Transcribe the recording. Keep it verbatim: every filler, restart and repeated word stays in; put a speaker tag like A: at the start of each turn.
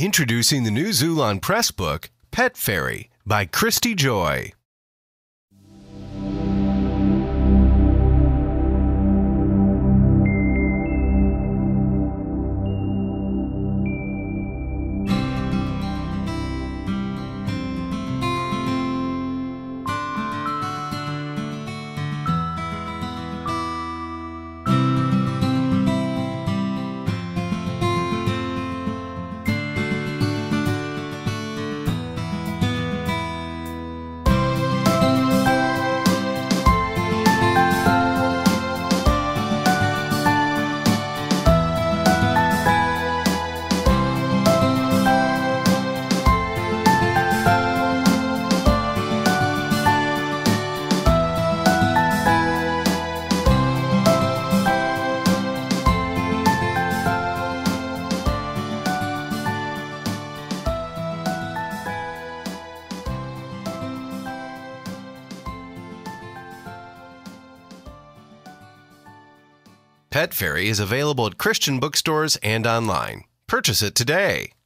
A: Introducing the new Xulon Press book, Pet Fairy, by Christy Joy. Pet Fairy is available at Christian bookstores and online. Purchase it today.